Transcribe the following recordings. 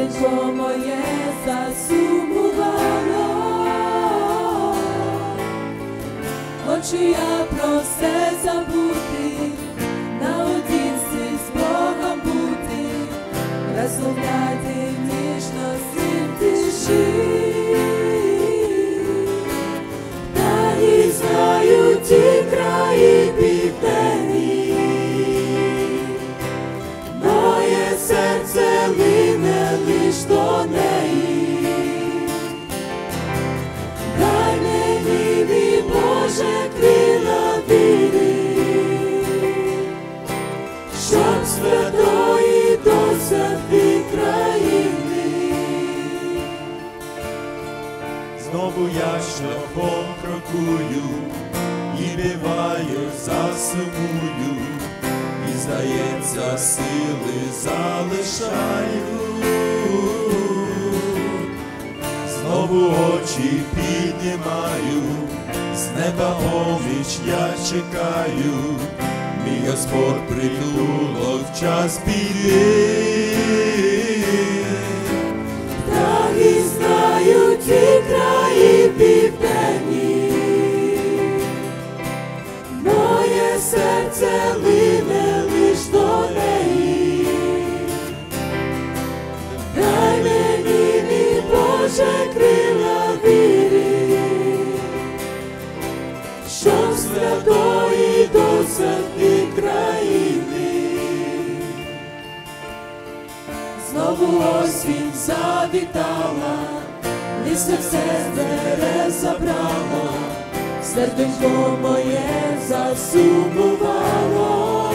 Серденько моє засумувало, хочу я про все забути, наодинці з Богом бути, розмовляти ніжно з ним тиші. Птахи знають ті краї південні, моє серце лине лиш до неї. Дай мені, мій Боже, крила віри, щоб святої досягти країни. Знову я шляхом крокую, і биваю, засумую, і, здається, сили залишаю. Знову очі піднімаю, з неба поміч я чекаю, мій Господь притулок в час біди. Птахи знають ті краї південні, моє серце лине лиш до неї. Дай мені, мій Боже, крила віри, щоб святої досягти країни. Знову осінь завітала, листя все дере забрала, серденько моє засумувало.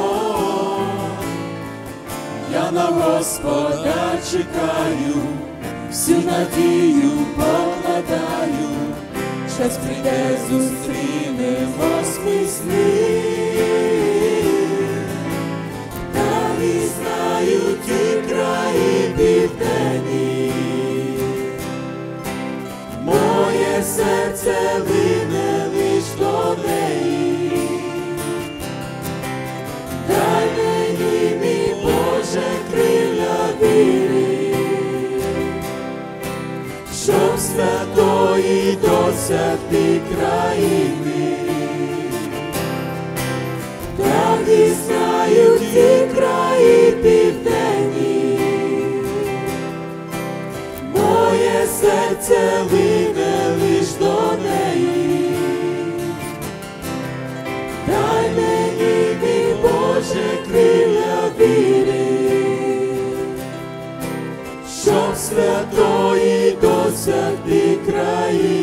Я на Господа чекаю, всю надію покладаю, час прийде, зустрінемось ми з ним. Птахи знають ті краї південні, моє серце лине лиш до неї. Дай мені, мій Боже, крила віри, щоб святої досягти країни. Птахи знають ті краї південні, моє серце лине лиш до неї. Дай мені, мій Боже, крила віри, щоб святої досягти країни.